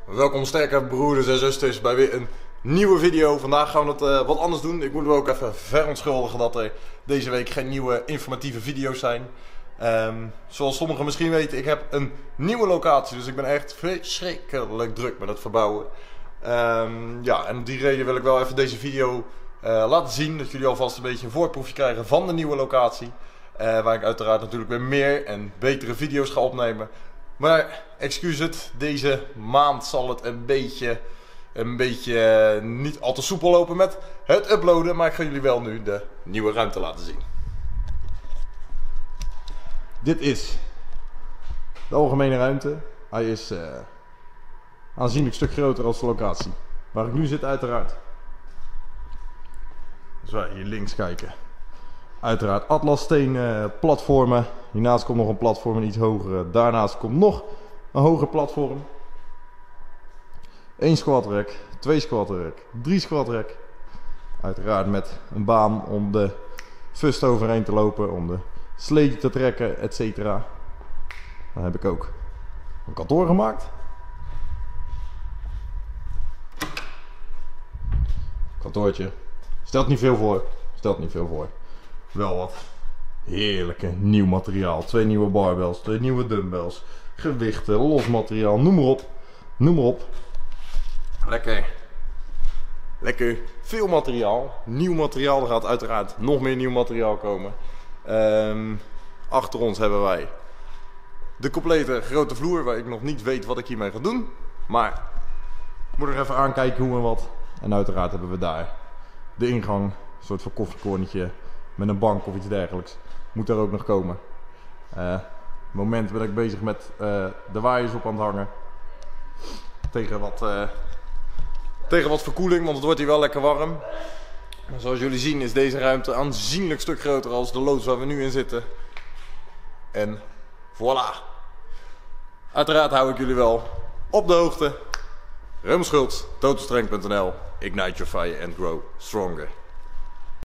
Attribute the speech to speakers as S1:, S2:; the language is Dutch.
S1: Welkom sterke broeders en zusters bij weer een nieuwe video. Vandaag gaan we het wat anders doen. Ik moet me ook even verontschuldigen dat er deze week geen nieuwe informatieve video's zijn. Zoals sommigen misschien weten, ik heb een nieuwe locatie. Dus ik ben echt verschrikkelijk druk met het verbouwen. Ja, en om die reden wil ik wel even deze video laten zien. Dat jullie alvast een beetje een voorproefje krijgen van de nieuwe locatie. Waar ik uiteraard natuurlijk weer meer en betere video's ga opnemen. Maar excuus het, deze maand zal het een beetje niet al te soepel lopen met het uploaden. Maar ik ga jullie wel nu de nieuwe ruimte laten zien. Dit is de algemene ruimte. Hij is aanzienlijk stuk groter als de locatie waar ik nu zit uiteraard. Als wij hier links kijken. Uiteraard atlassteen platformen. Hiernaast komt nog een platform, een iets hogere. Daarnaast komt nog een hoger platform. 1 squat rack, 2 squat rack, 3 squat rack. Uiteraard met een baan om de fust overheen te lopen, om de sleetje te trekken, etc. Dan heb ik ook een kantoor gemaakt. Kantoortje. Stelt niet veel voor. Stelt niet veel voor. Wel wat heerlijke nieuw materiaal. 2 nieuwe barbells, 2 nieuwe dumbbells, gewichten, los materiaal, noem maar op. Noem maar op. Lekker. Lekker veel materiaal. Nieuw materiaal. Er gaat uiteraard nog meer nieuw materiaal komen. Achter ons hebben wij de complete grote vloer waar ik nog niet weet wat ik hiermee ga doen. Maar ik moet er even aankijken hoe en wat. En uiteraard hebben we daar de ingang. Een soort van koffiekornetje met een bank of iets dergelijks. Moet er ook nog komen. Op het moment ben ik bezig met de waaiers op aan het hangen. Tegen wat verkoeling, want het wordt hier wel lekker warm. Maar zoals jullie zien is deze ruimte een aanzienlijk stuk groter als de loods waar we nu in zitten. En voilà. Uiteraard hou ik jullie wel op de hoogte. Rem Schultz, totalstrength.nl. Ignite your fire and grow stronger.